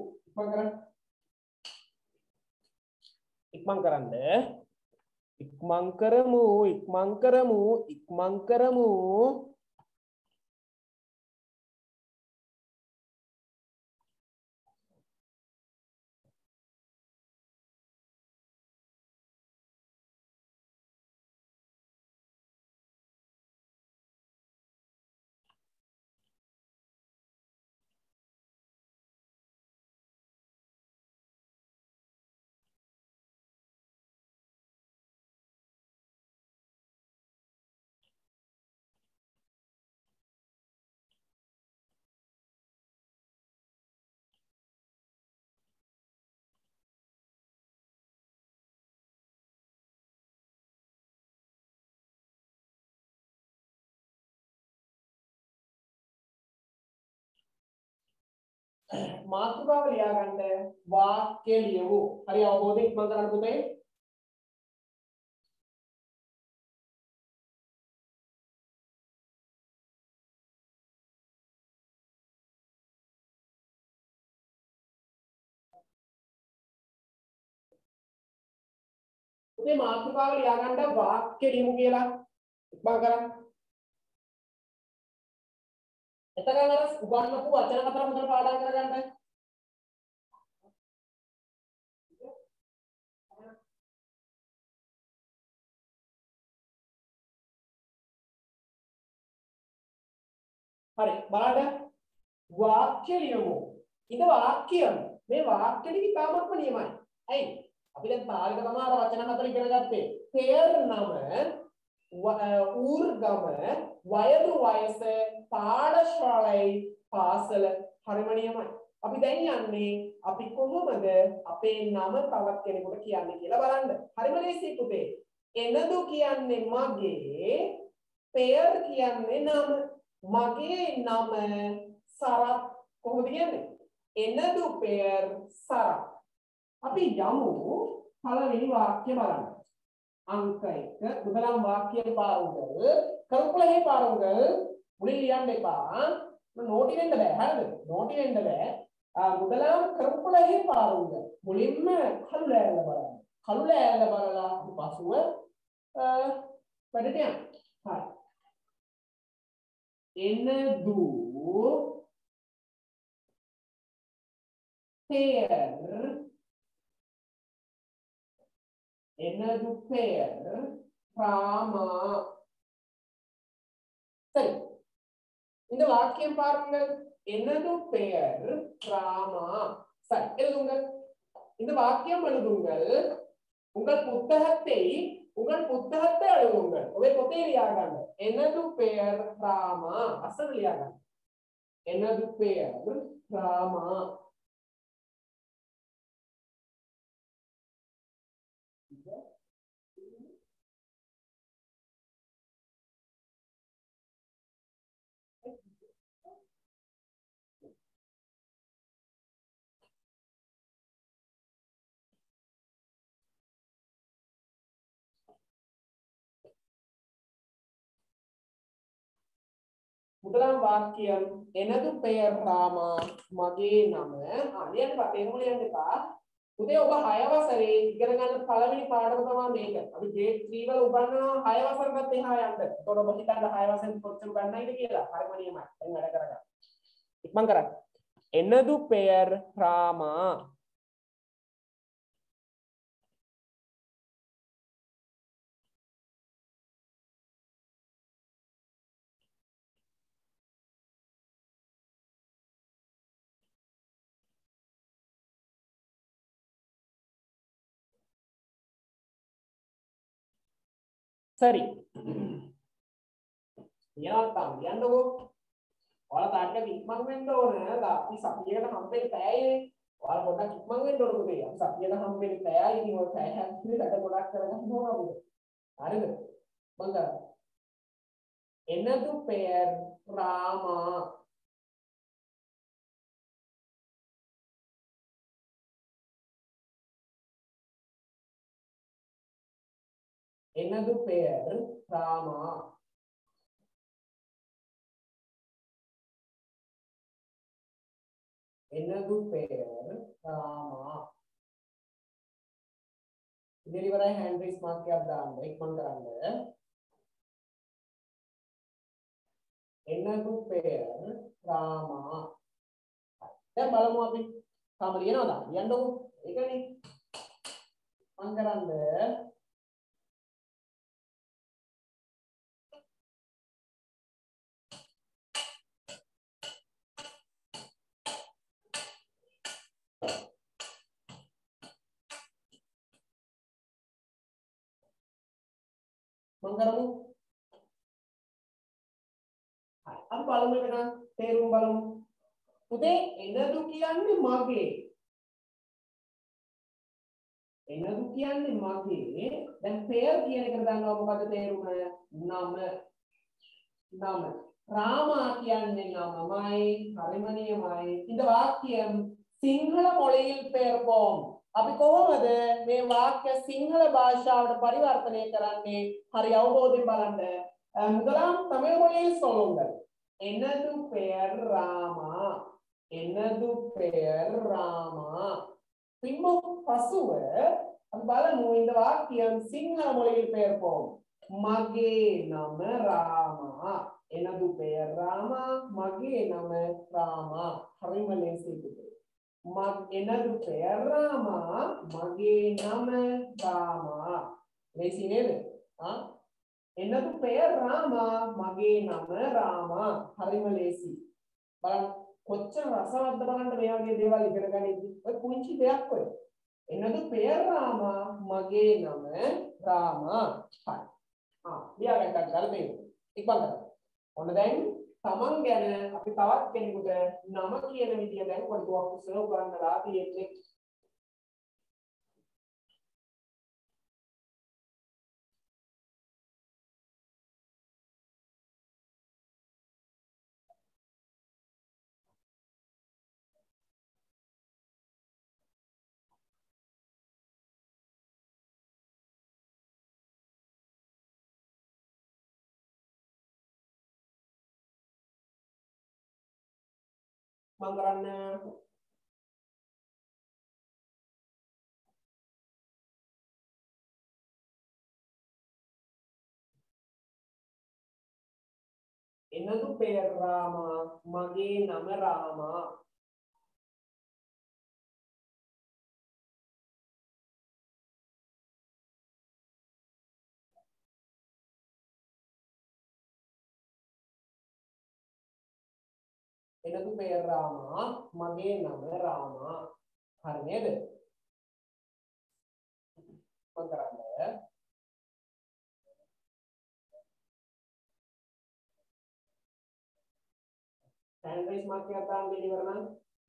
ඉක්මන් කරමු. මාතෘකාව ලියාගන්න වාක්‍ය ලියමු. හරි අවබෝධයෙන් ඉක්මන් කරන්න පුතේ. පුතේ මාතෘකාව ලියාගන්න වාක්‍ය ලියමු කියලා ඉක්මන් කරන්න. එතකන් අර උගන්වපු වචන හතර මුදල් පාඩම් කරගන්න. හරි බලන්න වාක්‍ය ලියමු. ඉත වාක්‍යය මේ වාක්‍ය ටික තාමත්ම නියමයි. ඇයි? අපි දැන් තාලෙක තමයි අර වචන හතර ඉගෙන ගත්තේ. පෙයර් නම, ඌර්ගම, වයදු වයස, පාඨශාලයි, පාසල හරිම නියමයි. අපි දැන් යන්නේ අපි කොහොමද අපේ නම තවත් කෙනෙකුට කියන්නේ කියලා බලන්න. හරිම ලේසියි පුතේ. එනදු කියන්නේ මගේ, පෙයර් කියන්නේ නම. මගේ නම සරත්. කොහොමද කියන්නේ? එනදු පෙයර් සරත්. අපි යමු පළවෙනි වාක්‍ය බලන්න. අංක 1 முதலாம் வாக்கியம் பாருங்கள். கருப்புலகை பாருங்கள். මුලින් ලියන්න එපා. නෝටි වෙන්න බෑ. හරිද? නෝටි වෙන්න බෑ. முதலாம் கருப்புலகை பாருங்கள். මුලින්ම කළු ලෑල්ල බලන්න. කළු ලෑල්ල බලලා පසුව වැඩට යන්න. හරි. එනදු පෙර් ராமா. சரி, இந்த வாக்கியம் பாருங்கள். எனது பெயர் ராமா. சரி, எழுதுங்கள். இந்த வாக்கியம் எழுதுங்கள். உங்கள் புத்தகத்தை எழுதுங்கள். ஒரே பொத்தேலியாக எனது பெயர் ராமா. அசலியாக எனது பெயர் ராமா. முதலாம் வாக்கியம் எனது பெயர் ராமா මගේ නම ලියන්න බා තේරුම ලියන්න එපා. උදේ ඔබ 6 වසරේ ඉගෙන ගන්න පළවෙනි පාඩම තමයි මේක. අපි grade 3 වල උගන්වනවා 6 වසරකට එහා යන්න. ඒතකොට ඔබ හිතන්න 6 වසරෙන් කොච්චර උගන්වයිද කියලා. හරිම නියමයි. දැන් වැඩ කරගන්න. ඉක්මන් කරන්න. எனது பெயர் ராமா. சரி, ලියනවාම් ලියන්නකෝ. ඔයාලා තාක්කේ ඉක්මන් වෙන්න ඕන. අපි සතියකට හම්බෙන්න බෑයේ. ඔයාලා පොඩ්ඩක් ඉක්මන් වෙන්න ඕන පුතේ. අපි සතියකට හම්බෙන්න බෑයි. ඉතින් ඔය පැය හැන්දේ වැඩ ගොඩක් කරගන්න ඕන අපිට. හරිද? මං කරා. எனது பெயர் ராமா. எனது பெயர் ராமா. எனது பெயர் ராமா. ඉතින් ඉවරයි hand raise mark එකක් දාන්න. ඉක්මන් කරන්න. எனது பெயர் ராமா. දැන් බලමු අපි. තාම ලියනවද? ලියන්නකෝ. ඒකනේ. ඉක්මන් කරන්න. මං කරමු. අපි බලමු එක නම් තේරුම් බලමු. පුතේ එනදු කියන්නේ මගේ. එනදු කියන්නේ මගේ. දැන් පෙයර් කියන එකට දන්නවා මොකද තේරුම? නම. නම. ராமா කියන්නේ නමමයි. හරිම නියමයි. இந்த வாக்கியம் සිංහල மொழியில் பெயர்ப்போம். අපි කොහොමද මේ වාක්‍ය සිංහල භාෂාවට පරිවර්තනය කරන්නේ? හරි අවබෝධයෙන් බලන්න. முதலாம் தமிழ் மொழியில் சொல்லுங்கள். எனது பெயர் ராமா. எனது பெயர் ராமா. பின்பு பசுவ අපි බලමු இந்த வாக்கியம் සිංහල மொழியில் பெயர்ப்போம். මගේ නම ராமா. எனது பெயர் ராமா. මගේ නම ராமா. හරිම ලේසියි. எனது பெயர் ராமா. මගේ නම ராமா. ලේසි නේද? எனது பெயர் ராமா. මගේ නම ராமா. හරිම ලේසි. බලන්න කොච්චර රසවත්ද බලන්න මේ වගේ දේවල් ඉගෙන ගනිද්දි. ඔය පුංචි දෙයක් ඔය. எனது பெயர் ராமா. මගේ නම ராமா. හරි. ලියාගන්න ගන්න මේ. ඉක්මන් කරන්න. ඔන්න දැන් තමන් ගැන අපි තවත් කෙනෙකුට නම කියන විදිය දැන් පොඩ්ඩක් උත්සාහ කරන්නලා තියෙන්නේ. මම කරන්න එනදු පෙර රාමා මගේ නම රාමා එනදු පෙර රාමා මගේ නම රාමා හරි නේද මම කරන්නේ hand raise mark එකක් දාන්න දෙන්න ඉවර නම්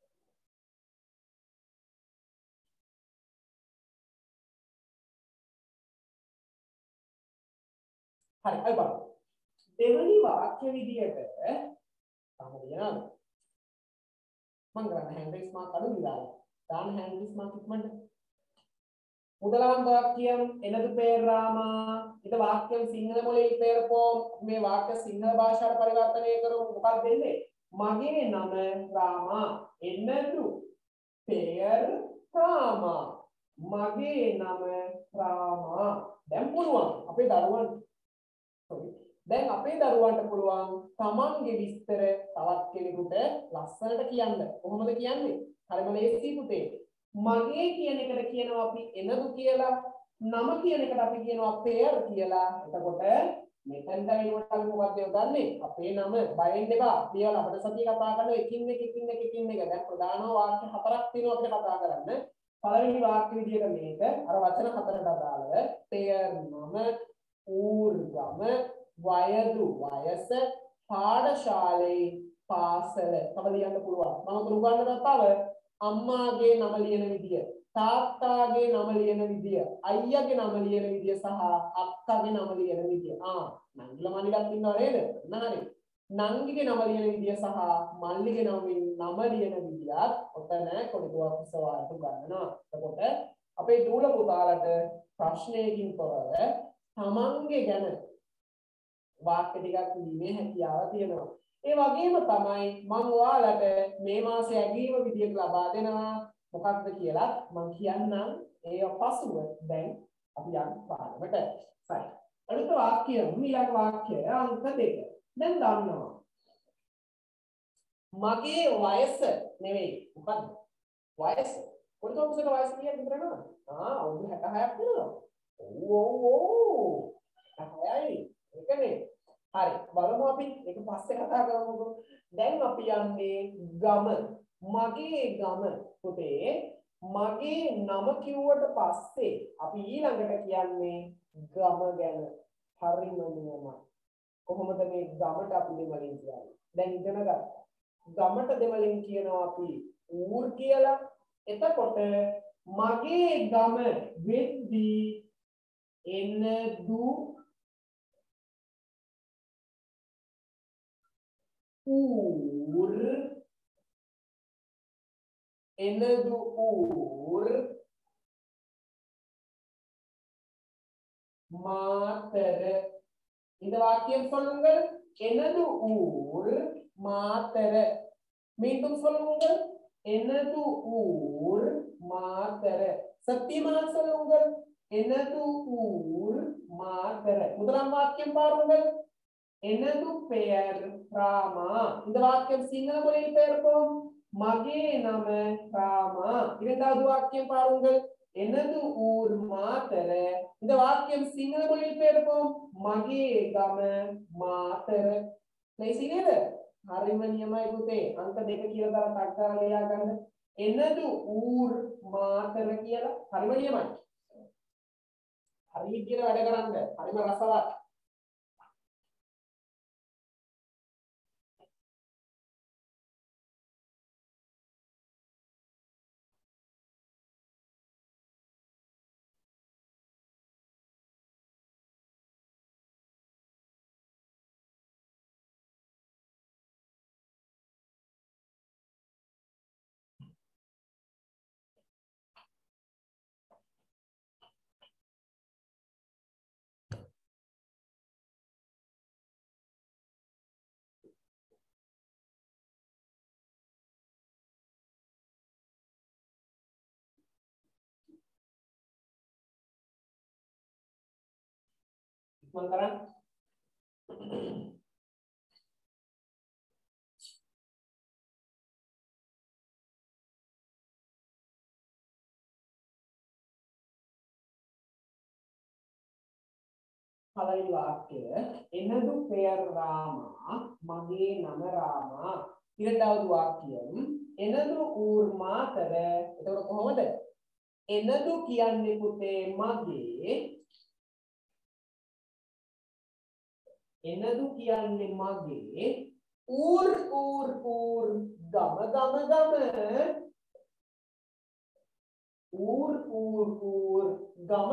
හරි අය බලන්න දෙවනි වාක්‍ය විදියට තමයි කියනවා මම කරන්නේ hand raise mark අඩු විලාලා දාන්න hand raise mark ඉක්මනට முதலாம் வாக்கியம் எனது பெயர் ராமா இந்த வாக்கியம் සිංහල මොලේ පෙරපොම් මේ වාක්‍ය සිංහල භාෂාවට පරිවර්තනය කරමු මොකක්ද දෙන්නේ මගේ නම රාමා එනදු පෙයර් රාමා මගේ නම රාමා දැන් පුළුවන් අපේ දරුවන් දැන් අපේ දරුවන්ට පුළුවන් තමන්ගේ විස්තර තවත් කෙනෙකුට ලස්සනට කියන්න කොහොමද කියන්නේ හරිම ලේසි පුතේ මගේ කියන එකට කියනවා අපි එනදු කියලා නම කියන එකට අපි කියනවා පෙයර් කියලා එතකොට මෙතෙන්ට වෙනකොට අපි මොකක්ද යොදන්නේ අපේ නම බයෙන් දෙපා කියලා අපිට සතිය කතා කරනවා එකින් එක දැන් ප්‍රධාන වාක්‍ය හතරක් තියෙනවා අපිට කතා කරන්න පළවෙනි වාක්‍ය විදියට මේක අර වචන හතරට අදාළව පෙයර් නම ඌර්ගම වයදු වයස පාඨශාලේ පාසල තව ලියන්න පුළුවන් මම උගන්වනවා තව අම්මාගේ නම ලියන විදිය තාත්තාගේ නම ලියන විදිය අයියාගේ නම ලියන විදිය සහ අක්කාගේ නම ලියන විදිය නංගිලා මල්ලිලාත් ඉන්නව නේද නහරි නංගිගේ නම ලියන විදිය සහ මල්ලිගේ නම ලියන විදියත් ඔතන කොටුවක් සවාලට ගන්නවා එතකොට අපේ දූල පුතාලට ප්‍රශ්නයකින් තොරව තමන්ගේ ගැන වාක්‍ය ටිකක් ලියීමේ හැකියාව තියෙනවා ඒ වගේම තමයි මම ඔයාලට මේ මාසේ ඇගීම විදියට ලබා දෙනවා මොකක්ද කියලා මම කියන්නම් ඒ පසුව දැන් අපි යන්න පාඩමට සරි අනිත් වාක්‍ය ඊළඟ වාක්‍යය අංක 2 දැන් දන්නවා මගේ වයස නෙවෙයි මොකද්ද වයස කොටසකට වයස කියන්නේ විතරද අවුරුදු 66ක් වෙනවා ඕ 66යි ඒකනේ හරි බලමු අපි ඒක පස්සේ කතා කරමුකෝ දැන් අපි යන්නේ ගම මගේ ගම පුතේ මගේ නම කිව්වට පස්සේ අපි ඊළඟට කියන්නේ ගම ගැන හරිම නියමයි කොහොමද මේ ගමට අපි දෙමලින් කියන්නේ දැන් ඉගෙන ගත්තා ගමට දෙමලින් කියනවා අපි ඌර් කියලා එතකොට මගේ ගම වෙද්දී එනදු ඌර් எனது ஊர் மாத்தர இந்த வாக்கியம் சொல்லுங்கள் எனது ஊர் மாத்தர மீண்டும் சொல்லுங்கள் எனது ஊர் மாத்தர சத்தியமாக சொல்லுங்கள் எனது ஊர் மாத்தர முதலாம் வாக்கியம் பாருங்கள் எனது பெயர் ராமா இந்த வாக்கியம் சிங்கள மொழியில் பெயர்ப்போம் மகே நம ராமா இரண்டாவது வாக்கியம் பாருங்கள் எனது ஊர் மாத்தர இந்த வாக்கியம் சிங்கள மொழியில் பெயர்ப்போம் மகே கம மாத்தர ලේසි නේද හරිම නියමයි පුතේ අංක දෙක කියලා දාලා ටක් ගාලා ලියා ගන්න எனது ஊர் මාතර කියලා හරිම නියමයි හරි විදියට වැඩ කරන්න හරිම රසවත් ඉක්මන් කරන්න පළවෙනි වාක්‍යය එනදු පෙයර් රාමා මගේ නම රාමා. ඊළඟ වාක්‍යය එනදු ඌර් මාතර. එතකොට කොහොමද? එනදු කියන්නේ පුතේ මගේ, එනදු කියන්නේ මගේ, ඌර් ගම ඌර් ගම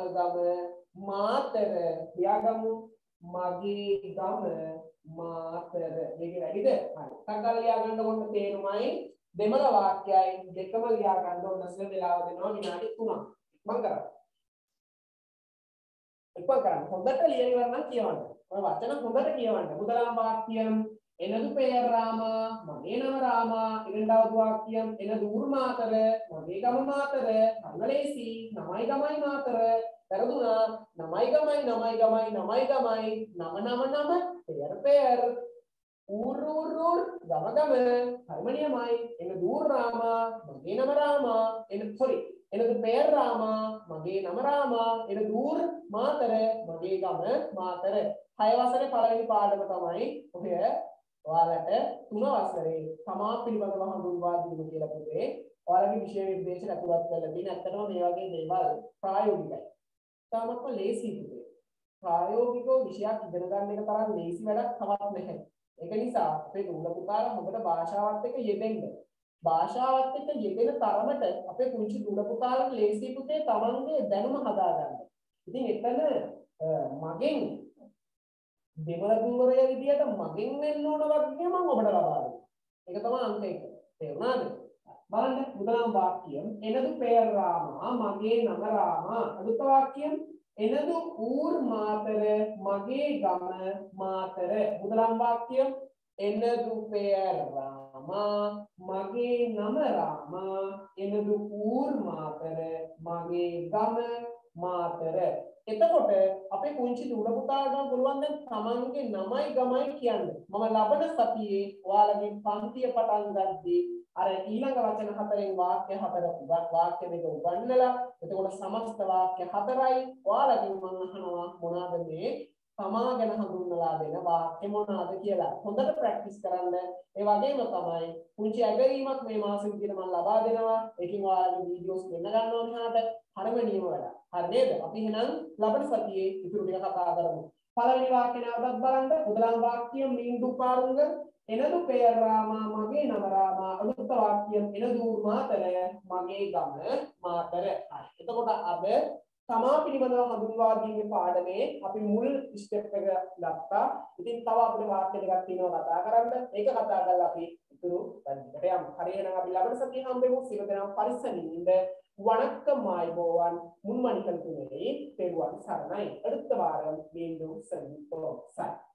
මාතර ලියාගමු. මගේ ගම මාතර. මේක වැඩිද? හරි. සංකල්ප ලියා ගන්න ඕන තේරුමයි දෙමළ වාක්‍යයයි දෙකම ලියා ගන්න ඕන. නැසල වෙලාව දෙනවා විනාඩි 3ක්. මම කරා. හොඳට ලියලා ඉවර නම් කියවන්න. ඔය වචන හොඳට කියවන්න. මුදලාම් වාක්‍යම් එනදු පෙයර් රාමා මගේ නම රාමා. இரண்டாவது வாக்கியம் எனது ஊர் மாතර මගේ ගම මාතර. අංගලේසි නමයි ගමයි මාතර. පෙරදුනා නමයි ගමයි නම පෙයර් ඌර් ගම හර්මනියමයි. எனது ஊர் ராமா මගේ නම රාමා. எனது பெயர் ராமா මගේ නම රාමා. எனது ஊர் මාතර මගේ ගම මාතර. 6 වසරේ පළවෙනි පාඩම තමයි ඔය ඔයාලට 3 වසරේ තමා පිළිබඳව හඳුන්වා දීම කියලා පුතේ. ඔයාලගේ විෂය නිර්දේශන අතුලත් කරලා තියෙන. ඇත්තටම මේ වගේ දේවල් ප්‍රායෝගිකයි. තාමත්ම ලේසි පුතේ. ප්‍රායෝගිකව විෂයක් ඉගෙන ගන්න එක තරම් ලේසි වැඩක් තවත් නැහැ. ඒක නිසා අපේ දුර පුතාලා හොඳට භාෂාවත් එක්ක යෙදෙන්න. භාෂාවත් එක්ක යෙදෙන තරමට අපේ පුංචි දුර පුතාලට ලේසි පුතේ තමන්ගේ දැනුම හදාගන්න. ඉතින් එතන මගෙන් දෙමළ දුරය විදියට මගෙන් වෙන්න ඕන වගේ මම ඔබට ලබා දෙනවා. ඒක තමයි අංක 1. තේරුණාද? බලන්න முதலாம் வாக்கியம் எனது பெயர் ராமா මගේ නම රාමා. අදුත வாக்கியம் எனது ஊர் மாතර මගේ ගම මාතර. முதலாம் வாக்கியம் எனது பெயர் ராமா මගේ නම රාමා. எனது ஊர் මාතර මගේ ගම මාතර. එතකොට අපේ පුංචි දුර පුතාට පුළුවන් දැන් තමන්ගේ නමයි ගමයි කියන්න. මම ලබන සතියේ ඔයාලගේ පන්තිය පටන් ගද්දී අර ඊළඟ වචන හතරෙන් වාක්‍ය හතර වාක්‍ය දෙක උගන්වලා එතකොට සමස්ත වාක්‍ය හතරයි ඔයාලගෙන් මම අහනවා මොනවාද මේ තමා ගැන හඳුන්වලා දෙන වාක්‍ය මොනවාද කියලා. හොඳට ප්‍රැක්ටිස් කරන්න. ඒ වගේම තමයි පුංචි ඇගරීමක් මේ මාසෙ විදිහට මම ලබා දෙනවා. ඒකෙන් ඔයාලගේ වීඩියෝස් දෙන්න ගන්නවා මෙහාට. හරිම නියම වැඩක්. හරි නේද? අපි එහෙනම් ලබන සතියේ ඉතුරු ටික කතා කරමු. පළවෙනි වාක්‍ය නැවතත් බලන්න. முதலாம் வாக்கியம் மீண்டும் பாருங்க. எனது பெயர் ராமா මගේ නම රාමා. අනුත් වාක්‍යම් எனது ஊர் මාතර මගේ ගම මාතර. හරි. එතකොට අද තමා පිළිබඳව හඳුන්වා දීමේ පාඩමේ අපි මුල් ස්ටෙප් එක ගත්තා. ඉතින් තව අපිට වාක්‍ය දෙකක් තියෙනවා කතා කරන්න. ඒක කතා කරලා අපි ඉතුරු වැඩකට යමු. හරි එහෙනම් අපි ලබන සතියේ හම්බෙමු. සියලු දෙනාම පරිස්සමින් ඉන්න. வணக்கம் ஆய்வோவான் முன்மணிகள் துணையை பெறுவான் சரணை. அடுத்த வாரம் மீண்டும் சந்திப்போம்.